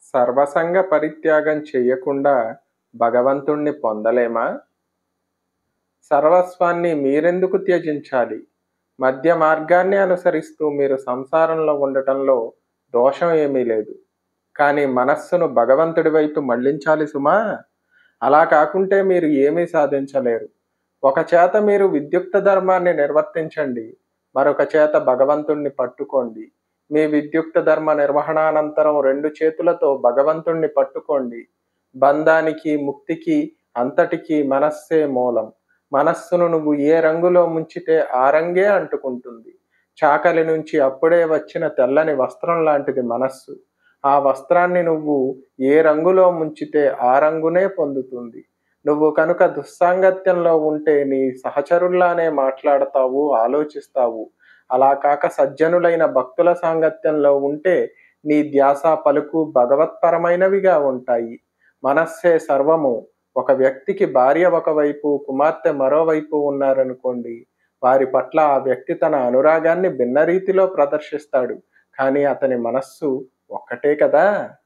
సర్వసంగ పరిత్యాగం చెయ్యకుండా భగవంతుణ్ణి పొందలేమా? సర్వస్వాన్ని మీరెందుకు త్యజించాలి? మధ్య మార్గాన్ని అనుసరిస్తూ మీరు సంసారంలో ఉండటంలో దోషం ఏమీ లేదు. కానీ మనస్సును భగవంతుడి వైపు మళ్ళించాలి సుమా! అలా కాకుంటే మీరు ఏమీ సాధించలేరు. ఒక చేత మీరు విద్యుక్త ధర్మాన్ని నిర్వర్తించండి. మరొక చేత భగవంతుణ్ణి పట్టుకోండి. మీ విద్యుక్త ధర్మ నిర్వహణానంతరం 2 చేతులతో భగవంతుణ్ణి పట్టుకోండి. బంధానికి, ముక్తికి అంతటికీ మనస్సే మూలం. మనస్సును నువ్వు ఏ రంగులో ముంచితే ఆ రంగే అంటుకుంటుంది. చాకలి నుంచి అప్పుడే వచ్చిన తెల్లని వస్త్రం లాంటిది మనస్సు. ఆ వస్త్రాన్ని నువ్వు ఏ రంగులో ముంచితే ఆ రంగునే పొందుతుంది. నువ్వు కనుక దుస్సాంగత్యంలో ఉంటే నీ సహచరుల్లానే మాట్లాడతావు, ఆలోచిస్తావు. అలా కాక సజ్జనులైన భక్తుల సాంగత్యంలో ఉంటే నీ ధ్యాస, పలుకు భగవత్పరమైనవిగా ఉంటాయి. మనస్సే సర్వము. ఒక వ్యక్తికి భార్య ఒకవైపు, కుమార్తె మరోవైపు ఉన్నారనుకోండి. వారి పట్ల ఆ వ్యక్తి తన అనురాగాన్ని భిన్న రీతిలో ప్రదర్శిస్తాడు. కానీ అతని మనస్సు ఒక్కటే కదా!